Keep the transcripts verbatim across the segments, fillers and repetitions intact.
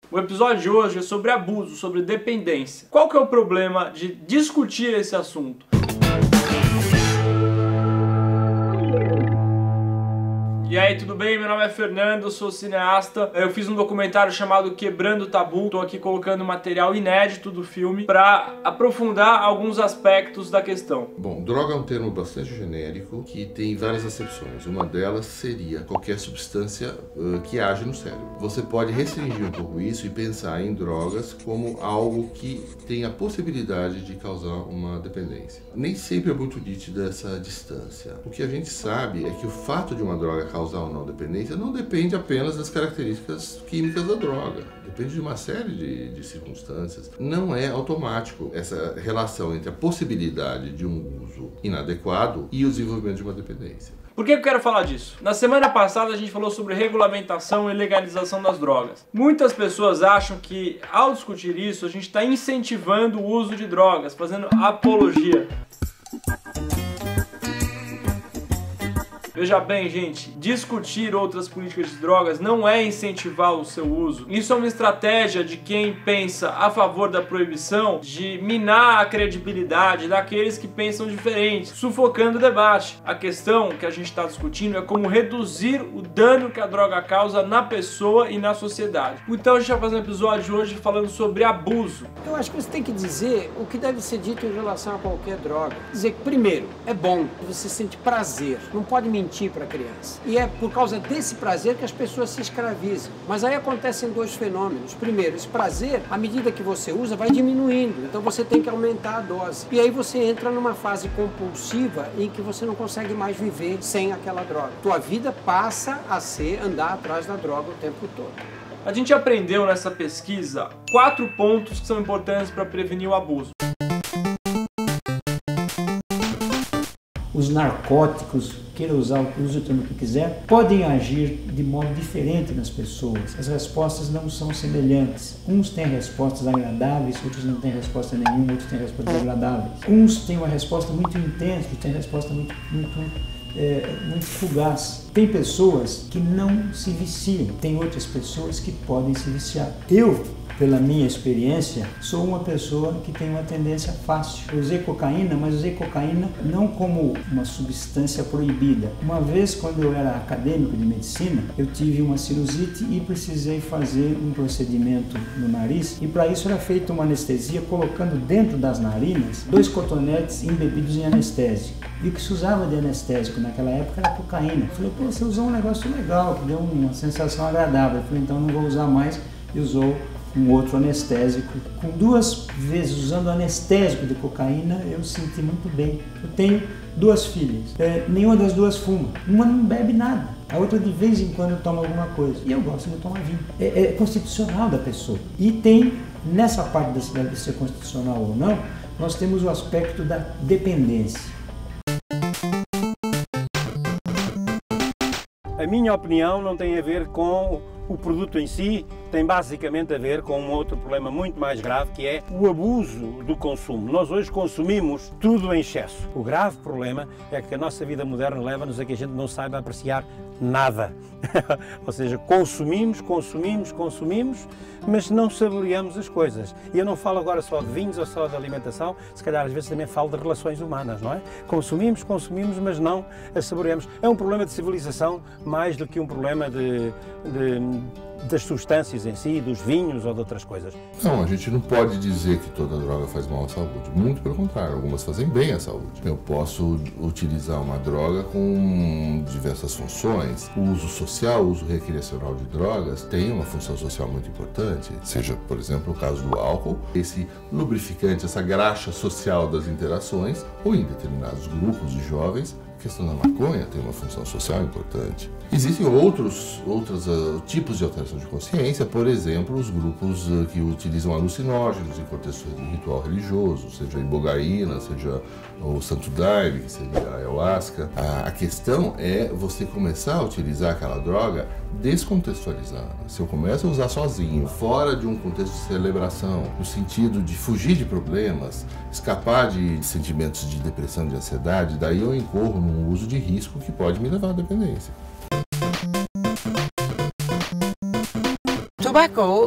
O episódio de hoje é sobre abuso, sobre dependência. Qual que é o problema de discutir esse assunto? E aí, tudo bem? Meu nome é Fernando, eu sou cineasta. Eu fiz um documentário chamado Quebrando o Tabu. Estou aqui colocando material inédito do filme para aprofundar alguns aspectos da questão. Bom, droga é um termo bastante genérico que tem várias acepções. Uma delas seria qualquer substância uh, que age no cérebro. Você pode restringir um pouco isso e pensar em drogas como algo que tem a possibilidade de causar uma dependência. Nem sempre é muito nítida essa distância. O que a gente sabe é que o fato de uma droga causar ou não dependência não depende apenas das características químicas da droga. Depende de uma série de, de circunstâncias. Não é automático essa relação entre a possibilidade de um uso inadequado e o desenvolvimento de uma dependência. Por que eu quero falar disso? Na semana passada a gente falou sobre regulamentação e legalização das drogas. Muitas pessoas acham que ao discutir isso a gente está incentivando o uso de drogas, fazendo apologia. Veja bem, gente, discutir outras políticas de drogas não é incentivar o seu uso. Isso é uma estratégia de quem pensa a favor da proibição de minar a credibilidade daqueles que pensam diferente, sufocando o debate. A questão que a gente está discutindo é como reduzir o dano que a droga causa na pessoa e na sociedade. Então a gente vai fazer um episódio hoje falando sobre abuso. Eu acho que você tem que dizer o que deve ser dito em relação a qualquer droga. Dizer que, primeiro, é bom, você sente prazer, não pode mentir para a criança. E é por causa desse prazer que as pessoas se escravizam. Mas aí acontecem dois fenômenos. Primeiro, esse prazer, à medida que você usa, vai diminuindo. Então você tem que aumentar a dose. E aí você entra numa fase compulsiva em que você não consegue mais viver sem aquela droga. Tua vida passa a ser andar atrás da droga o tempo todo. A gente aprendeu nessa pesquisa quatro pontos que são importantes para prevenir o abuso. Os narcóticos, queira usar use o termo que quiser, podem agir de modo diferente nas pessoas. As respostas não são semelhantes. Uns têm respostas agradáveis, outros não têm resposta nenhuma, outros têm respostas agradáveis. Uns têm uma resposta muito intensa, outros têm resposta muito, muito, é, muito fugaz. Tem pessoas que não se viciam, tem outras pessoas que podem se viciar. Eu, pela minha experiência, sou uma pessoa que tem uma tendência fácil. Eu usei cocaína, mas usei cocaína não como uma substância proibida. Uma vez, quando eu era acadêmico de medicina, eu tive uma sinusite e precisei fazer um procedimento no nariz. E para isso era feita uma anestesia colocando dentro das narinas dois cotonetes embebidos em anestésico. E o que se usava de anestésico naquela época era cocaína. Eu falei, pô, você usou um negócio legal, que deu uma sensação agradável. Eu falei, então não vou usar mais. E usou um outro anestésico. Com duas vezes usando anestésico de cocaína, eu senti muito bem. Eu tenho duas filhas, é, nenhuma das duas fuma, uma não bebe nada, a outra de vez em quando toma alguma coisa, e eu gosto de tomar vinho. É, é constitucional da pessoa. E tem, nessa parte de ser constitucional ou não, nós temos o aspecto da dependência. A minha opinião não tem a ver com o produto em si, tem basicamente a ver com um outro problema muito mais grave, que é o abuso do consumo. Nós hoje consumimos tudo em excesso. O grave problema é que a nossa vida moderna leva-nos a que a gente não saiba apreciar nada. Ou seja, consumimos, consumimos, consumimos, mas não saboreamos as coisas. E eu não falo agora só de vinhos ou só de alimentação, se calhar às vezes também falo de relações humanas, não é? Consumimos, consumimos, mas não as saboreamos. É um problema de civilização mais do que um problema de, de das substâncias em si, dos vinhos ou de outras coisas. Não, a gente não pode dizer que toda droga faz mal à saúde. Muito pelo contrário, algumas fazem bem à saúde. Eu posso utilizar uma droga com diversas funções. O uso social, o uso recreacional de drogas tem uma função social muito importante. Seja, por exemplo, o caso do álcool, esse lubrificante, essa graxa social das interações, ou em determinados grupos de jovens, a questão da maconha tem uma função social importante. Existem outros, outros uh, tipos de alteração de consciência, por exemplo, os grupos uh, que utilizam alucinógenos em contexto de ritual religioso, seja a ibogaína, seja o santo daime, que seria a ayahuasca. A, a questão é você começar a utilizar aquela droga descontextualizada. Se eu começo a usar sozinho, fora de um contexto de celebração, no sentido de fugir de problemas, escapar de sentimentos de depressão, de ansiedade, daí eu incorro num uso de risco que pode me levar à dependência. Tobacco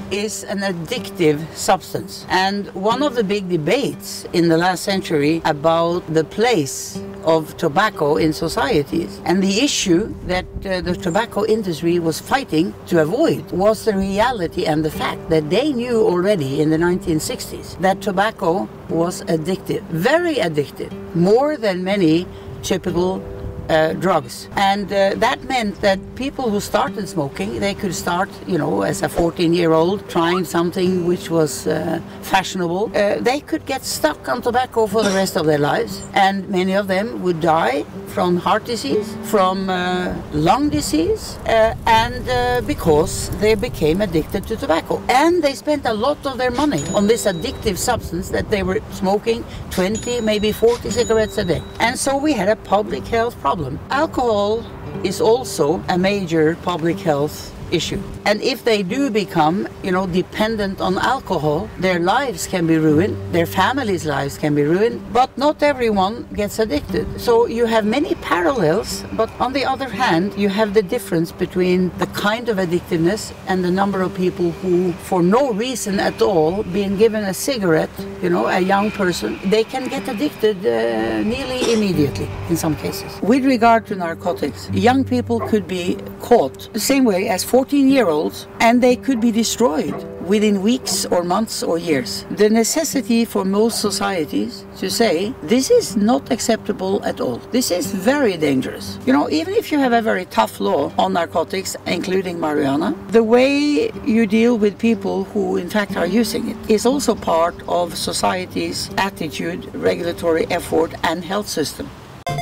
is an addictive substance. And one of the big debates in the last century about the place of tobacco in societies and the issue that uh, the tobacco industry was fighting to avoid was the reality and the fact that they knew already in the nineteen sixties that tobacco was addictive, very addictive, more than many typical Uh, drugs. And uh, that meant that people who started smoking, they could start, you know, as a fourteen year old trying something which was uh, fashionable. Uh, they could get stuck on tobacco for the rest of their lives, and many of them would die from heart disease, from uh, lung disease, uh, and uh, because they became addicted to tobacco. And they spent a lot of their money on this addictive substance that they were smoking twenty, maybe forty cigarettes a day. And so we had a public health problem. Alcohol is also a major public health issue. And if they do become, you know, dependent on alcohol, their lives can be ruined, their families' lives can be ruined, but not everyone gets addicted. So you have many parallels, but on the other hand, you have the difference between the kind of addictiveness and the number of people who, for no reason at all, being given a cigarette, you know, a young person, they can get addicted uh, nearly immediately in some cases. With regard to narcotics, young people could be caught the same way as fourteen year olds, and they could be destroyed within weeks or months or years. The necessity for most societies to say, this is not acceptable at all. This is very dangerous. You know, even if you have a very tough law on narcotics, including marijuana, the way you deal with people who in fact are using it is also part of society's attitude, regulatory effort and health system.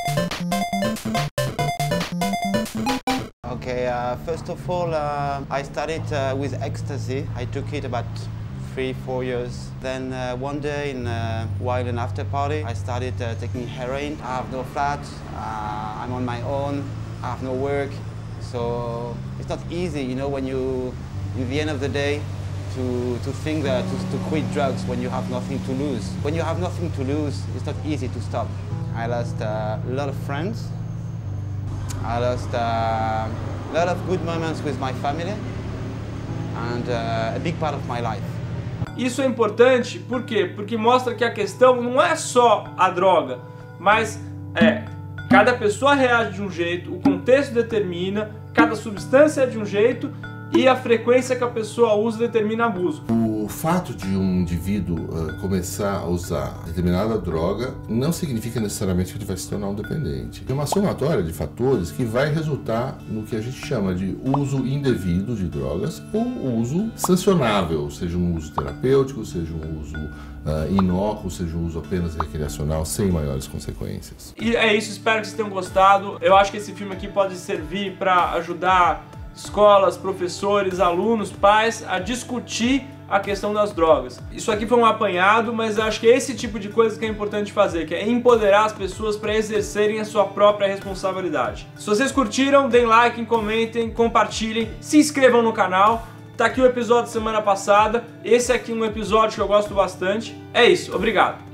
Okay, uh, first of all, uh, I started uh, with ecstasy. I took it about three, four years. Then uh, one day, in, uh, while in an after party, I started uh, taking heroin. I have no flat, uh, I'm on my own, I have no work. So it's not easy, you know, when you, in the end of the day, to, to think that, to, to quit drugs when you have nothing to lose. When you have nothing to lose, it's not easy to stop. I lost uh, a lot of friends. I lost uh, a lot of good moments with my family and uh, a big part of my life. Isso é importante, por quê? Porque mostra que a questão não é só a droga, mas é, cada pessoa reage de um jeito, o contexto determina, cada substância é de um jeito e a frequência que a pessoa usa determina abuso. O fato de um indivíduo uh, começar a usar determinada droga não significa necessariamente que ele vai se tornar um dependente. É uma somatória de fatores que vai resultar no que a gente chama de uso indevido de drogas ou uso sancionável, seja um uso terapêutico, seja um uso uh, inócuo, seja um uso apenas recreacional, sem maiores consequências. E é isso, espero que vocês tenham gostado. Eu acho que esse filme aqui pode servir para ajudar escolas, professores, alunos, pais a discutir a questão das drogas. Isso aqui foi um apanhado, mas acho que é esse tipo de coisa que é importante fazer, que é empoderar as pessoas para exercerem a sua própria responsabilidade. Se vocês curtiram, deem like, comentem, compartilhem, se inscrevam no canal. Tá aqui o episódio da semana passada, esse aqui é um episódio que eu gosto bastante. É isso, obrigado!